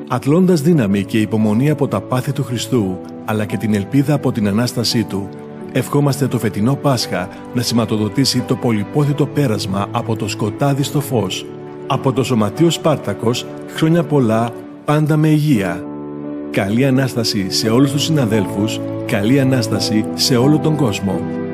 Αντλώντας δύναμη και υπομονή από τα πάθη του Χριστού, αλλά και την ελπίδα από την Ανάστασή Του, ευχόμαστε το φετινό Πάσχα να σηματοδοτήσει το πολυπόθητο πέρασμα από το σκοτάδι στο φως. Από το Σωματείο Σπάρτακος, χρόνια πολλά, πάντα με υγεία. Καλή Ανάσταση σε όλους τους συναδέλφους, καλή Ανάσταση σε όλο τον κόσμο.